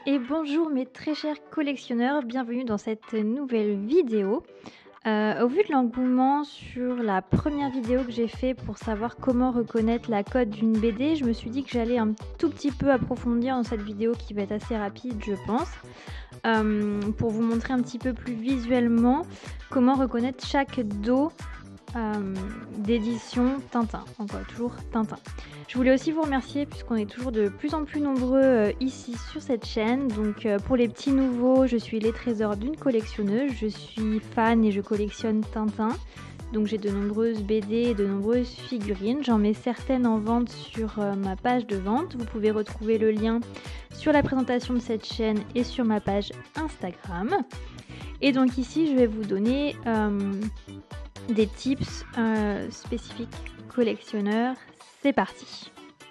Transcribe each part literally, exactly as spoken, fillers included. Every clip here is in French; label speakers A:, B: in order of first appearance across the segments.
A: Et bonjour mes très chers collectionneurs, bienvenue dans cette nouvelle vidéo. Euh, au vu de l'engouement sur la première vidéo que j'ai fait pour savoir comment reconnaître la cote d'une B D, je me suis dit que j'allais un tout petit peu approfondir dans cette vidéo qui va être assez rapide je pense, euh, pour vous montrer un petit peu plus visuellement comment reconnaître chaque dos euh, d'édition Tintin, encore toujours Tintin. Je voulais aussi vous remercier puisqu'on est toujours de plus en plus nombreux euh, ici sur cette chaîne. Donc euh, pour les petits nouveaux, je suis les trésors d'une collectionneuse. Je suis fan et je collectionne Tintin. Donc j'ai de nombreuses B D et de nombreuses figurines. J'en mets certaines en vente sur euh, ma page de vente. Vous pouvez retrouver le lien sur la présentation de cette chaîne et sur ma page Instagram. Et donc ici, je vais vous donner euh, des tips euh, spécifiques collectionneurs. C'est parti.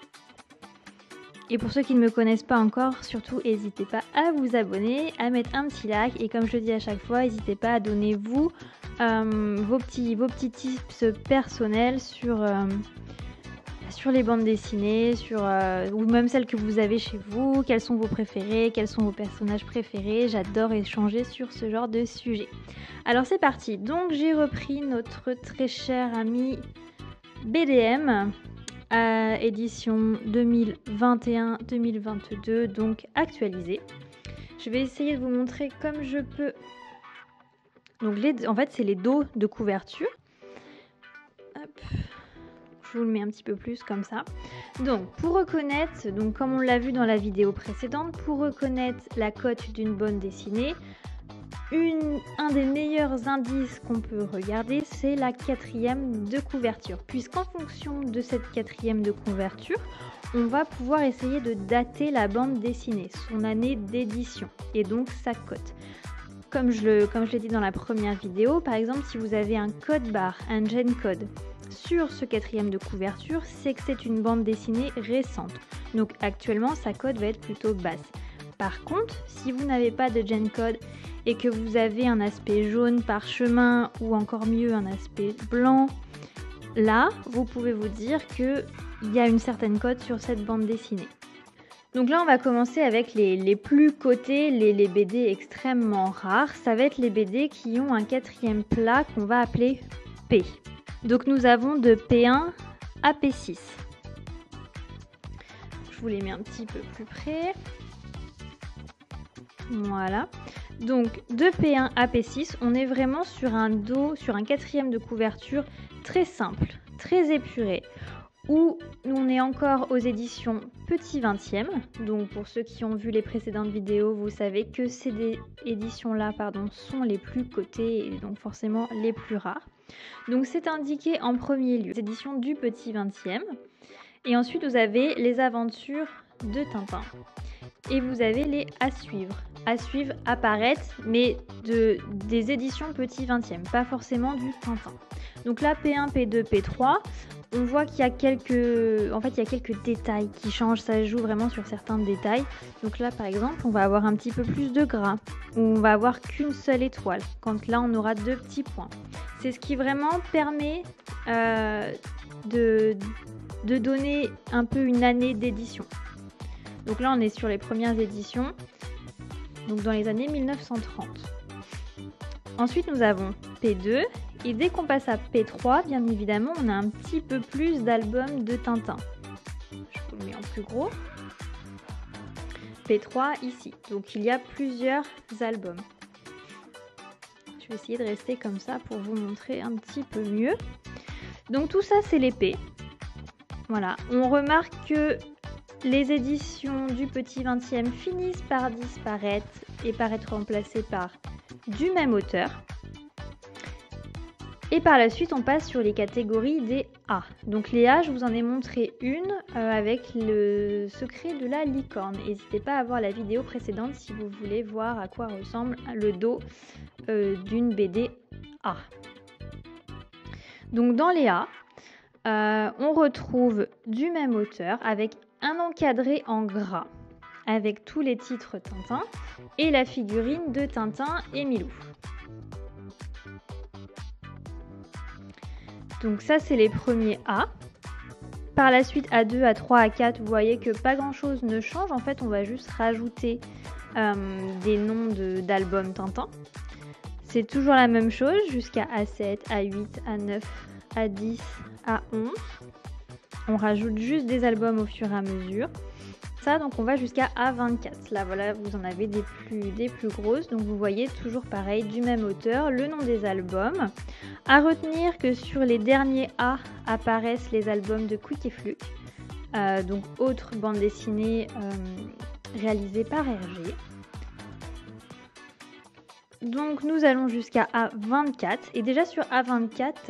A: Et pour ceux qui ne me connaissent pas encore, surtout n'hésitez pas à vous abonner, à mettre un petit like et comme je le dis à chaque fois, n'hésitez pas à donner vous euh, vos, petits, vos petits tips personnels sur, euh, sur les bandes dessinées, sur, euh, ou même celles que vous avez chez vous, quels sont vos préférés, quels sont vos personnages préférés. J'adore échanger sur ce genre de sujet. Alors c'est parti, donc j'ai repris notre très cher ami B D M. Euh, édition deux mille vingt et un deux mille vingt-deux, donc actualisée. Je vais essayer de vous montrer comme je peux. Donc les, en fait c'est les dos de couverture. Hop. Je vous le mets un petit peu plus comme ça. Donc pour reconnaître, donc comme on l'a vu dans la vidéo précédente, pour reconnaître la cote d'une bande dessinée, Une, un des meilleurs indices qu'on peut regarder, c'est la quatrième de couverture. Puisqu'en fonction de cette quatrième de couverture, on va pouvoir essayer de dater la bande dessinée, son année d'édition, et donc sa cote. Comme je, le, comme je l'ai dit dans la première vidéo, par exemple, si vous avez un code barre, un gen code, sur ce quatrième de couverture, c'est que c'est une bande dessinée récente. Donc actuellement, sa cote va être plutôt basse. Par contre, si vous n'avez pas de gen code et que vous avez un aspect jaune parchemin ou encore mieux un aspect blanc, là, vous pouvez vous dire qu'il y a une certaine cote sur cette bande dessinée. Donc là, on va commencer avec les, les plus cotés, les, les B D extrêmement rares. Ça va être les B D qui ont un quatrième plat qu'on va appeler P. Donc nous avons de P un à P six. Je vous les mets un petit peu plus près. Voilà. Donc de P un à P six, on est vraiment sur un dos, sur un quatrième de couverture très simple, très épuré, où on est encore aux éditions petit vingtième. Donc pour ceux qui ont vu les précédentes vidéos, vous savez que ces éditions-là pardon, sont les plus cotées et donc forcément les plus rares. Donc c'est indiqué en premier lieu, les éditions du petit vingtième. Et ensuite vous avez les aventures de Tintin. Et vous avez les à suivre. À suivre apparaître, mais de, des éditions petit vingtième, pas forcément du Tintin. Donc là, P un, P deux, P trois, on voit qu'il y a quelques, en fait, il y a quelques détails qui changent. Ça joue vraiment sur certains détails. Donc là, par exemple, on va avoir un petit peu plus de gras, où on va avoir qu'une seule étoile. Quand là, on aura deux petits points. C'est ce qui vraiment permet euh, de, de donner un peu une année d'édition. Donc là, on est sur les premières éditions, donc dans les années mille neuf cent trente. Ensuite, nous avons P deux, et dès qu'on passe à P trois, bien évidemment, on a un petit peu plus d'albums de Tintin. Je vous le mets en plus gros. P trois ici, donc il y a plusieurs albums. Je vais essayer de rester comme ça pour vous montrer un petit peu mieux. Donc tout ça, c'est les P. Voilà, on remarque que les éditions du petit vingtième finissent par disparaître et par être remplacées par du même auteur. Et par la suite, on passe sur les catégories des A. Donc les A, je vous en ai montré une euh, avec le secret de la licorne. N'hésitez pas à voir la vidéo précédente si vous voulez voir à quoi ressemble le dos euh, d'une B D A. Donc dans les A, euh, on retrouve du même auteur avec un encadré en gras avec tous les titres Tintin et la figurine de Tintin et Milou. Donc ça, c'est les premiers A. Par la suite, A deux, A trois, A quatre, vous voyez que pas grand chose ne change. En fait, on va juste rajouter euh, des noms de- d'albums Tintin. C'est toujours la même chose jusqu'à A sept, A huit, A neuf, A dix, A onze. On rajoute juste des albums au fur et à mesure. Ça, donc on va jusqu'à A vingt-quatre. Là, voilà, vous en avez des plus, des plus grosses. Donc vous voyez toujours pareil, du même auteur, le nom des albums. À retenir que sur les derniers A apparaissent les albums de Quick et Fluke. Euh, donc autre bande dessinée euh, réalisée par Hergé. Donc nous allons jusqu'à A vingt-quatre. Et déjà sur A vingt-quatre,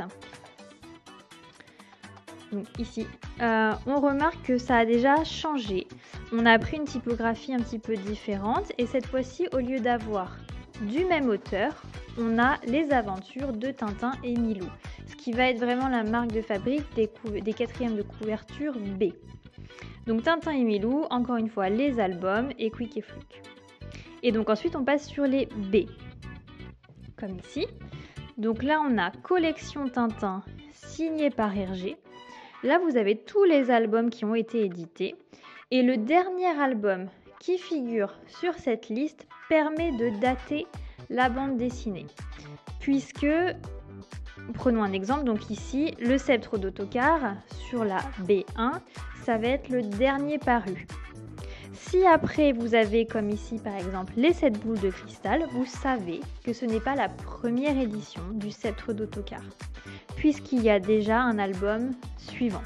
A: donc ici, euh, on remarque que ça a déjà changé. On a pris une typographie un petit peu différente. Et cette fois-ci, au lieu d'avoir du même auteur, on a les aventures de Tintin et Milou. Ce qui va être vraiment la marque de fabrique des, des quatrièmes de couverture B. Donc Tintin et Milou, encore une fois, les albums et Quick et Fluke. Et donc ensuite, on passe sur les B. Comme ici. Donc là, on a Collection Tintin signée par Hergé. Là, vous avez tous les albums qui ont été édités. Et le dernier album qui figure sur cette liste permet de dater la bande dessinée. Puisque, prenons un exemple, donc ici, le sceptre d'Ottokar sur la B un, ça va être le dernier paru. Si après vous avez, comme ici par exemple, les sept boules de cristal, vous savez que ce n'est pas la première édition du sceptre d'Ottokar, puisqu'il y a déjà un album suivant.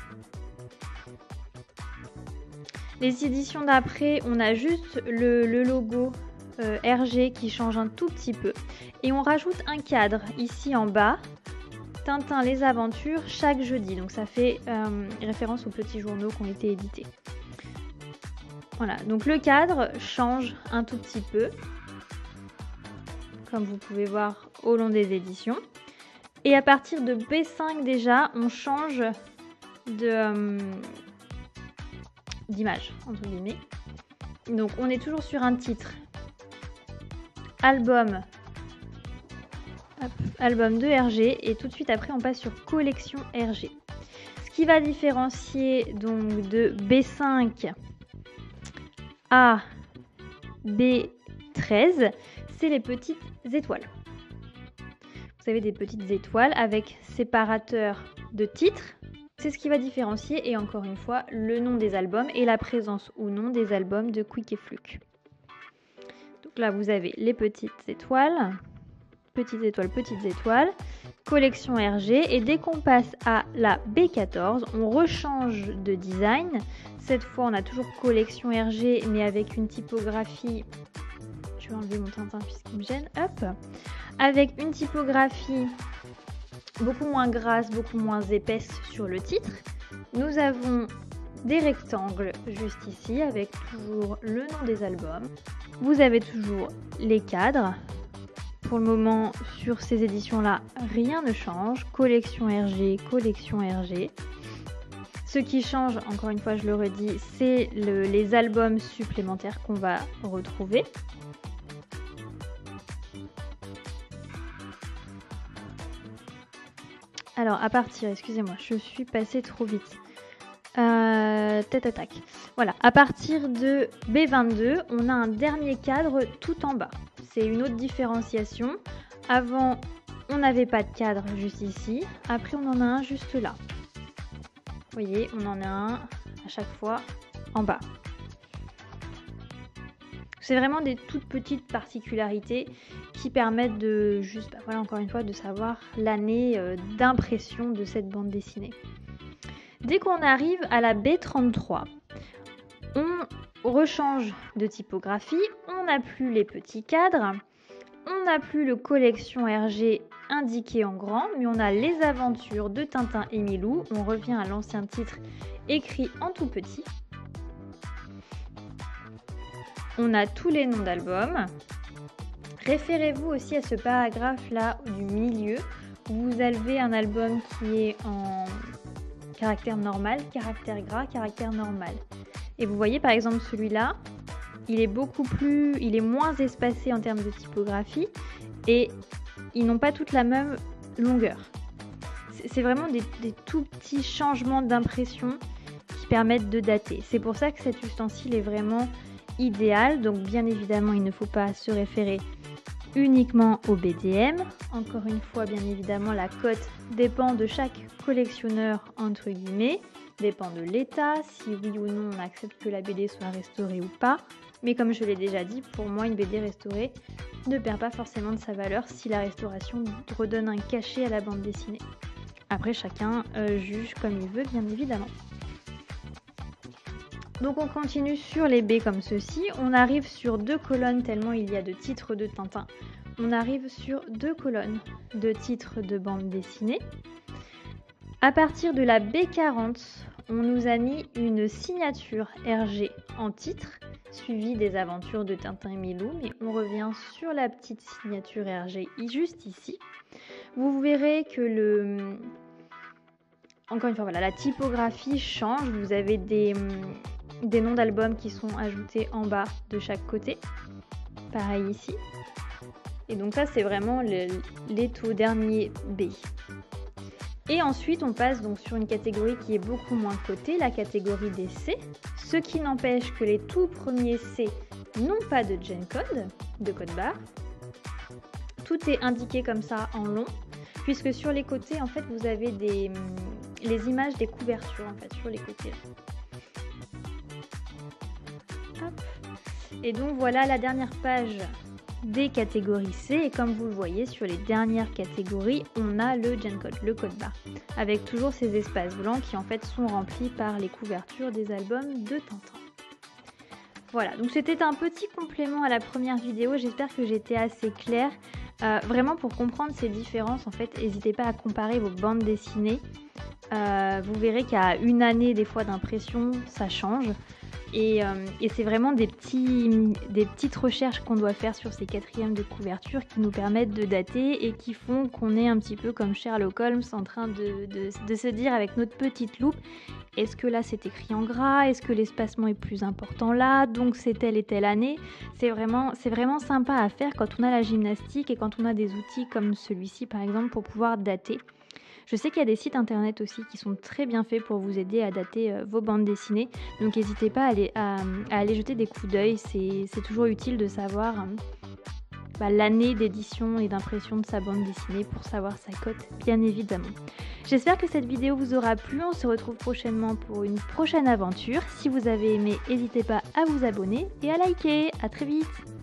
A: Les éditions d'après, on a juste le, le logo euh, Hergé qui change un tout petit peu. Et on rajoute un cadre ici en bas, Tintin les aventures chaque jeudi. Donc ça fait euh, référence aux petits journaux qui ont été édités. Voilà, donc le cadre change un tout petit peu, comme vous pouvez voir au long des éditions. Et à partir de B cinq déjà, on change de... Euh, d'image, entre guillemets. Donc on est toujours sur un titre album hop, album de Hergé, et tout de suite après on passe sur collection Hergé. Ce qui va différencier donc de B cinq à B treize, c'est les petites étoiles. Vous avez des petites étoiles avec séparateur de titres. C'est ce qui va différencier, et encore une fois, le nom des albums et la présence ou non des albums de Quick et Fluke. Donc là, vous avez les petites étoiles, petites étoiles, petites étoiles, collection Hergé. Et dès qu'on passe à la B quatorze, on rechange de design. Cette fois, on a toujours collection Hergé, mais avec une typographie... Je vais enlever mon Tintin puisqu'il me gêne. Hop, avec une typographie beaucoup moins grasse, beaucoup moins épaisse sur le titre. Nous avons des rectangles juste ici avec toujours le nom des albums. Vous avez toujours les cadres. Pour le moment, sur ces éditions-là, rien ne change. Collection Hergé, collection Hergé. Ce qui change, encore une fois, je le redis, c'est le, les albums supplémentaires qu'on va retrouver. Alors, à partir, excusez-moi, je suis passée trop vite. Euh, tête attaque. Voilà, à partir de B vingt-deux, on a un dernier cadre tout en bas. C'est une autre différenciation. Avant, on n'avait pas de cadre juste ici. Après, on en a un juste là. Vous voyez, on en a un à chaque fois en bas. C'est vraiment des toutes petites particularités qui permettent de, juste, bah voilà, encore une fois, de savoir l'année euh, d'impression de cette bande dessinée. Dès qu'on arrive à la B trente-trois, on rechange de typographie, on n'a plus les petits cadres, on n'a plus le collection Hergé indiqué en grand, mais on a les aventures de Tintin et Milou. On revient à l'ancien titre écrit en tout petit. On a tous les noms d'albums. Référez-vous aussi à ce paragraphe-là du milieu, où vous avez un album qui est en caractère normal, caractère gras, caractère normal. Et vous voyez par exemple celui-là, il est beaucoup plus, il est moins espacé en termes de typographie, et ils n'ont pas toutes la même longueur. C'est vraiment des, des tout petits changements d'impression qui permettent de dater. C'est pour ça que cet ustensile est vraiment idéal. Donc bien évidemment, il ne faut pas se référer uniquement au B D M. Encore une fois, bien évidemment, la cote dépend de chaque collectionneur, entre guillemets, dépend de l'état, si oui ou non on accepte que la B D soit restaurée ou pas. Mais comme je l'ai déjà dit, pour moi, une B D restaurée ne perd pas forcément de sa valeur si la restauration redonne un cachet à la bande dessinée. Après, chacun euh, juge comme il veut, bien évidemment. Donc on continue sur les baies comme ceci. On arrive sur deux colonnes tellement il y a de titres de Tintin. On arrive sur deux colonnes de titres de bande dessinée. À partir de la B quarante, on nous a mis une signature R G en titre, suivie des aventures de Tintin et Milou, mais on revient sur la petite signature R G juste ici. Vous verrez que le... Encore une fois, voilà, la typographie change. Vous avez des, des noms d'albums qui sont ajoutés en bas de chaque côté. Pareil ici. Et donc ça, c'est vraiment le, les tout derniers B. Et ensuite, on passe donc sur une catégorie qui est beaucoup moins cotée, la catégorie des C, ce qui n'empêche que les tout premiers C n'ont pas de Gencode, de code barre. Tout est indiqué comme ça en long, puisque sur les côtés, en fait, vous avez des, les images des couvertures, en fait, sur les côtés. Hop. Et donc, voilà la dernière page des catégories C, et comme vous le voyez sur les dernières catégories, on a le Gencode, le code barre, avec toujours ces espaces blancs qui en fait sont remplis par les couvertures des albums de Tintin. Voilà, donc c'était un petit complément à la première vidéo, j'espère que j'étais assez claire. Euh, vraiment pour comprendre ces différences, en fait, n'hésitez pas à comparer vos bandes dessinées. Euh, vous verrez qu'à une année des fois d'impression, ça change. Et, euh, et c'est vraiment des, petits, des petites recherches qu'on doit faire sur ces quatrièmes de couverture qui nous permettent de dater et qui font qu'on est un petit peu comme Sherlock Holmes en train de, de, de se dire avec notre petite loupe, est-ce que là c'est écrit en gras, est-ce que l'espacement est plus important là, donc c'est telle et telle année. C'est vraiment, c'est vraiment sympa à faire quand on a la gymnastique et quand on a des outils comme celui-ci par exemple pour pouvoir dater. Je sais qu'il y a des sites internet aussi qui sont très bien faits pour vous aider à dater euh, vos bandes dessinées. Donc n'hésitez pas à aller, à, à aller jeter des coups d'œil. C'est, c'est toujours utile de savoir euh, bah, l'année d'édition et d'impression de sa bande dessinée pour savoir sa cote, bien évidemment. J'espère que cette vidéo vous aura plu. On se retrouve prochainement pour une prochaine aventure. Si vous avez aimé, n'hésitez pas à vous abonner et à liker. À très vite.